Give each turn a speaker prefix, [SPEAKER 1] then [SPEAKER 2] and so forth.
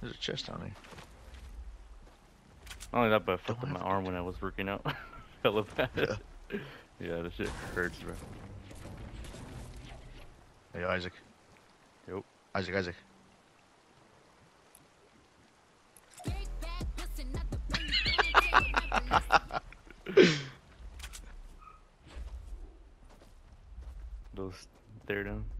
[SPEAKER 1] There's a chest down there.
[SPEAKER 2] Not only that, but I flipped my arm when I was working out. Hella bad.
[SPEAKER 1] Yeah.
[SPEAKER 2] Yeah, this shit hurts, bro.
[SPEAKER 1] Hey, Isaac.
[SPEAKER 2] Yep.
[SPEAKER 1] Isaac.
[SPEAKER 2] Those Staredown.